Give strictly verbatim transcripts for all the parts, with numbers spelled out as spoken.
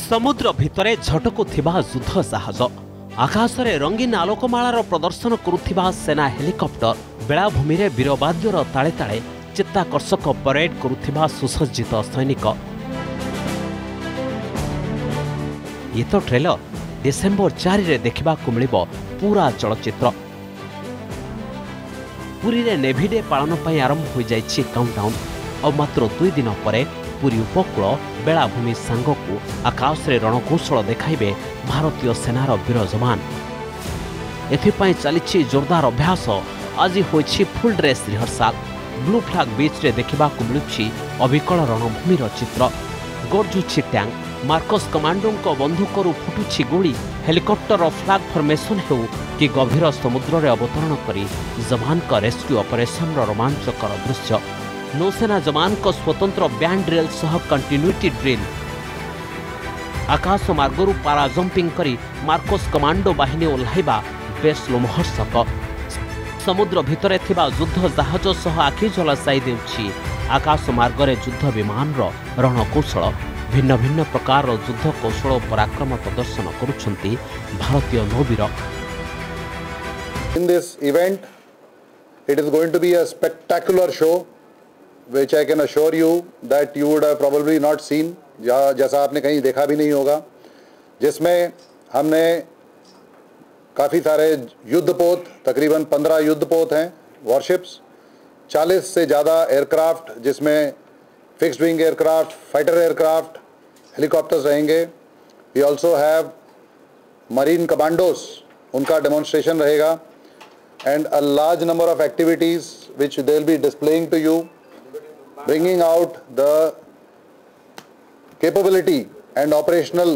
समुद्र भितरे झटकुथिबा युद्ध जहाज आकाश रे रंगीन आलोकमालार प्रदर्शन करुथिबा सेना हेलिकॉप्टर बेलाभूमि रे वीरवाद्यर ताले ताले चित्ताकर्षक परेड करुथिबा सुसज्जित सैनिक। ये तो ट्रेलर डिसेम्बर चार रे देखा मिलिबो पूरा चलचित्र। पुरी रे नेभी डे पालन पई आरंभ हो जाइछि काउंटडाउन और मात्र दुई दिन परे पुरी उपकूल बेलाभूमि सांगकू आकाश रे रणकौशल देखाइबे भारतीय सेनार वीर जवान। एथिपाई चलिछि जोरदार अभ्यास। आज होइछि full dress rehearsal. Blue flag beach रे देखा मिलुछि अविकल रणभूमिर चित्र। गरजुछि टैंक। मार्कस कमांडो बंधुकरू फुटुछि गोली। हेलिकॉप्टर फ्लैग फॉर्मेशन हो कि गभीर समुद्र रे अवतरण करी जवान का रेस्क्यू ऑपरेशन रोमांचकर दृश्य। नौसेना जवान को स्वतंत्र बैंड ड्रिल सह कंटिन्यूटी ड्रिल। आकाश मार्गरू पारा जंपिंग करी मार्कस कमांडो बाहिनी ओह्लाइबा बेस लोमहर्षक। समुद्र भितरे थिबा युद्ध जहाज सह आखि झलसाई देउछि आकाश मार्ग रे युद्ध विमान रो रणकौशल। भिन्न भिन्न प्रकार युद्ध कौशल पराक्रम प्रदर्शन करुछंती भारतीय नौवीर। In this event, it is going to be a spectacular show, which I can assure you that you would have probably not seen, जैसा आपने कहीं देखा भी नहीं होगा, जिसमें हमने काफ़ी सारे युद्धपोत, तकरीबन पंद्रह युद्धपोत हैं, वॉरशिप्स, चालीस से ज़्यादा एयरक्राफ्ट, जिसमें fixed wing aircraft, fighter aircraft, helicopters रहेंगे। We also have marine commandos, उनका डेमोन्स्ट्रेशन रहेगा, and a large number of activities which they will be displaying to you, bringing out the capability and operational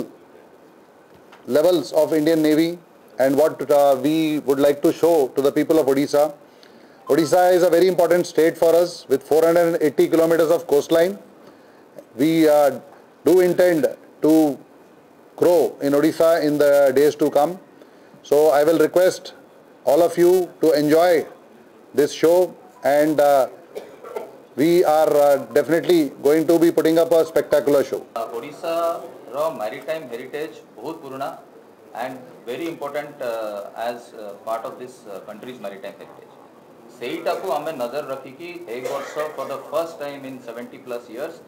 levels of Indian Navy and what uh, we would like to show to the people of Odisha. Odisha is a very important state for us with four hundred eighty kilometers of coastline. We uh, do intend to grow in Odisha in the days to come. So I will request all of you to enjoy this show, and uh, we are uh, definitely going to be putting up a spectacular show. Uh, Odisha ro maritime heritage बहुत पुराना and very important uh, as uh, part of this uh, country's maritime heritage. सेईटा को हमें नजर रखी कि एक वर्ष for the first time in seventy plus years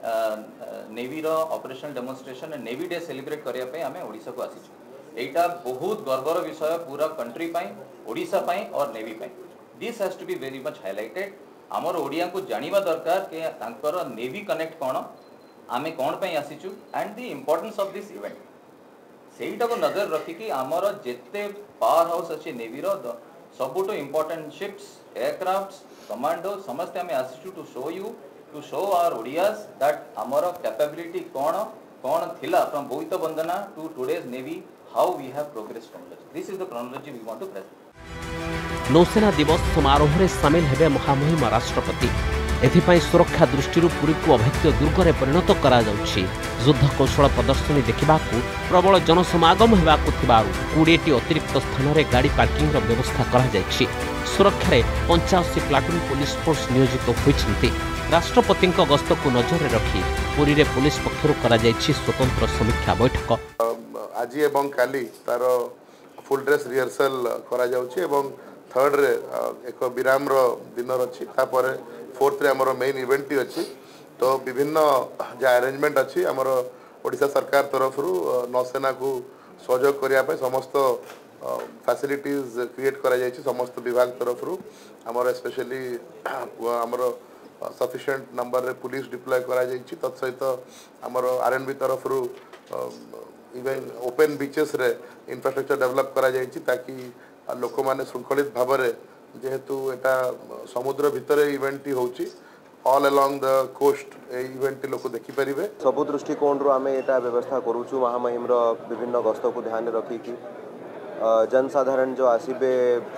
navy रो operational demonstration and navy day celebrate करिया पे हमें ओडिशा को आसी। एटा बहुत गर्वर विषय पूरा कंट्री पाई, ओडिशा पाई और नेवी पाई। This has to be very much highlighted. आमर ओडिया को जानिबा दरकार के तांकर नेवी कनेक्ट कोन, आमे कोन पाई आसीचु and the importance of this event. सेईटा को नजर रखी कि आमर जेते पावर हाउस अछि नेवी रो सबुटो इंपोर्टेंट शिप्स, एयरक्राफ्ट्स, कमांडो समस्त आमे आसीचु to show you to show our Odias that आमर कैपेबिलिटी कोन कोन थिला from Boita Bandana to today's navy, how we have progressed from this. This is the chronology we want to present. नौसेना दिवस समारोह रे शामिल हेबे महामहिम राष्ट्रपति। एथिपाई सुरक्षा दृष्टि पुरी को अभेद्य दुर्ग रे परिणत करा जाउछि। युद्ध कौशल प्रदर्शनी देखिबाकू प्रबल जनसमागम हेबाकू थिबारु बीस टी अतिरिक्त स्थान रे गाड़ी पार्किंग रो व्यवस्था करा जायछि। सुरक्षा रे पचासी प्लाटून पुलिस फोर्स नियोजित होइछन्ति। राष्ट्रपति गस्त को नजर रखी पुरी रे पुलिस पक्षरु करा जायछि स्वतंत्र समीक्षा बैठक। आज एवं काली तार फुल ड्रेस रिहर्सल करा जाउछि एवं थर्ड रे एक विराम रो दिन अछि। तापर फोर्थ रे हमर मेन इवेंट अछि। तो विभिन्न जा अरेंजमेंट अछि हमर ओडिशा सरकार तरफ रु नौसेना को सहयोग करिया पे समस्त फैसिलिटीज क्रिएट करा जायछि। समस्त विभाग तरफ रु हमर स्पेशली हमर सफिशिएंट नंबर रे पुलिस डिप्लॉय करा जायछि। तत्सहित हमर आरएनबी तरफ रु इवेन ओपन बीचेस रे इंफ्रास्ट्रक्चर डेवलप करा जायछि ताकि लोक माने श्रृंखलित भाव रे जेहेतु एटा समुद्र भितरे इवेंट होउछि ऑल अलोंग द कोस्ट ए इवेंट लोक देखि परिबे। सबु दृष्टिकोण रु आमे एटा व्यवस्था करूछु महामहिम रो विभिन्न गस्त को ध्यान रखी कि जनसाधारण जो आसीबे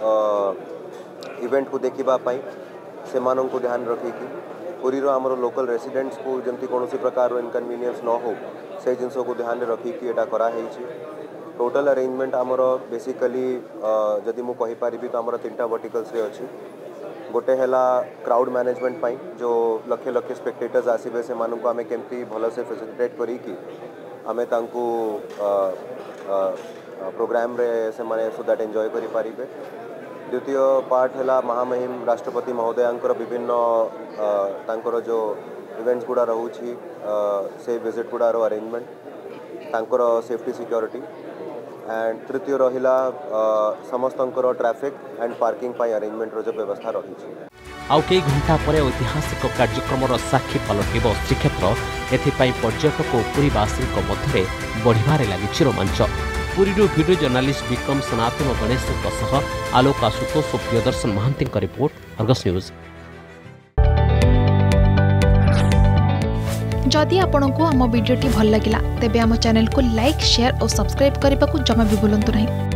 इवेंट को देखिबा पाई से मानन को ध्यान रखी कि पुरी रो हमरो लोकल रेसिडेंट्स को जंती कोनोसी प्रकार रो इनकन्वीनियंस न हो से जिनसो को ध्यान रखी कि एटा करा हेछि। टोटल अरेंजमेंट हमरो बेसिकली जदि मु कहि पारिबी तो हमरो तीनटा वर्टिकल्स रे अछि। गोटे हैला क्राउड मैनेजमेंट पाई जो लखे लखे स्पेक्टेटर्स आसीबे से मानन को आमे केमती भलो से फैसिलिटेट करी कि आमे तांकु प्रोग्राम रे से माने सो दैट एंजॉय करि पारिबे। द्वितीय पार्ट है महामहिम राष्ट्रपति महोदयांकर विभिन्न तांकर जो इवेंट्स गुड़ा रोची से विजिट गुड़ार अरेंजमेंट तांकर सेफ्टी सिक्योरिटी एंड तृतीय रहिला समस्तंकर ट्रैफिक एंड पार्किंग पाई अरेंजमेंट रो जो व्यवस्था रही। आउ कई घंटा पर ऐतिहासिक कार्यक्रम साक्षी पलटिब श्रीक्षेत्र एथिपाई पर्यटक और पुरीवासी मध्य बढ़िबारे लागिछि रोमांच। पुरी वीडियो जर्नालीस्ट विक्रम सनातन गणेश आलोक आशुतोष और Priyadarshan Mahanti report Argus news. जदि आपंक आम भिडी भल लगा तेब आम चैनल को लाइक शेयर और सब्सक्राइब करने को जमा भी भूलु नहीं।